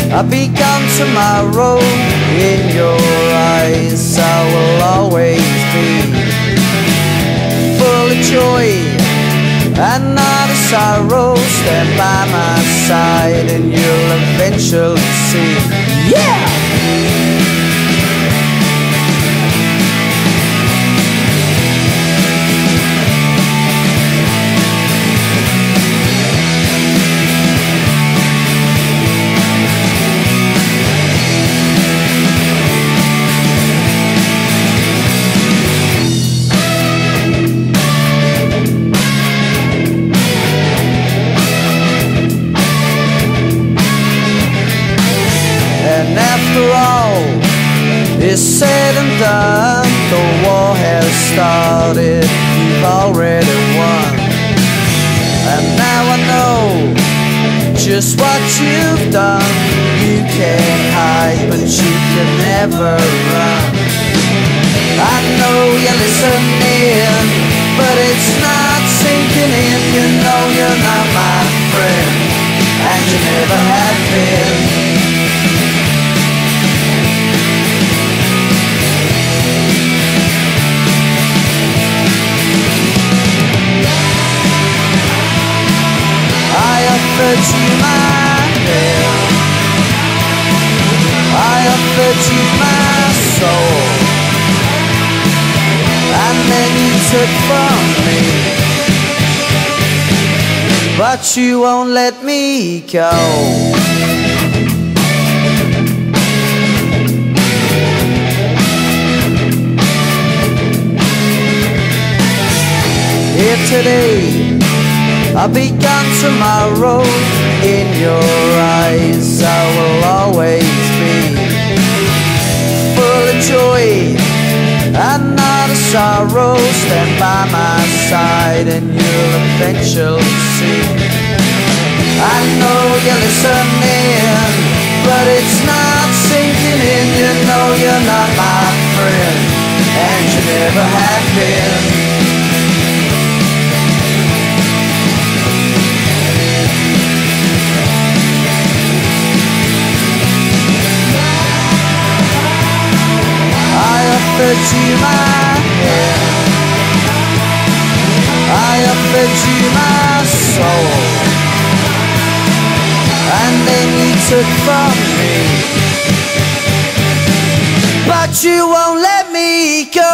I've begun tomorrow. In your eyes I will always be full of joy and not a sorrow. Stand by my side and you'll eventually see. Yeah! And after all is said and done, the war has started, you've already won. And now I know just what you've done. You can't hide, but you can never run. I know you're listening, but it's not sinking in. You know you're not my friend, and you never have been. I offered you my hand, I offered you my soul, and then you took from me, but you won't let me go. Here today, I'll begun tomorrow. In your eyes I will always be full of joy and not a sorrow. Stand by my side and you'll eventually see. I know you're listening, but it's not sinking in. You know you're not my friend, and you never have been. I offered you my hand, I offered you my soul, and then you took from me, but you won't let me go.